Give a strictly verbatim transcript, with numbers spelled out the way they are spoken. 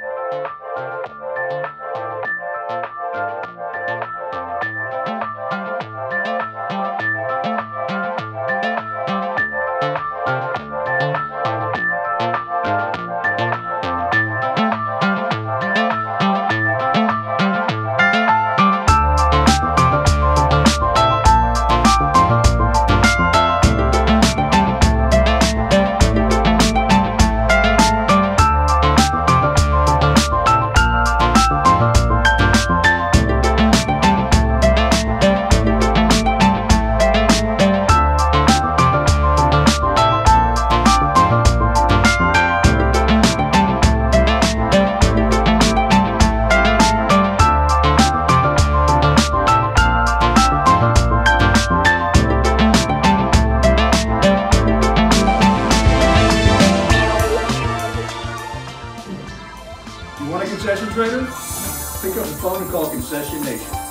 You want a concession trader? Pick up the phone and call Concession Nation.